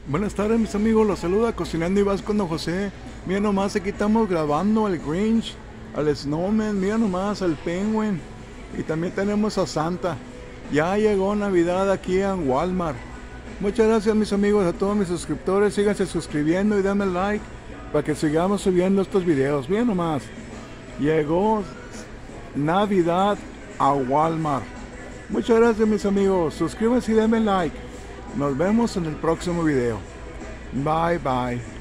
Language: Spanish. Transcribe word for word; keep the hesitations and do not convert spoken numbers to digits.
Buenas tardes mis amigos, los saluda Cocinando y Vas con Don José. Mira nomás, aquí estamos grabando al Grinch, al Snowman, mira nomás, al Penguin. Y también tenemos a Santa. Ya llegó Navidad aquí en Walmart. Muchas gracias mis amigos, a todos mis suscriptores. Síganse suscribiendo y denme like para que sigamos subiendo estos videos. Mira nomás, llegó Navidad a Walmart. Muchas gracias mis amigos, suscríbanse y denme like. Nos vemos en el próximo video. Bye bye.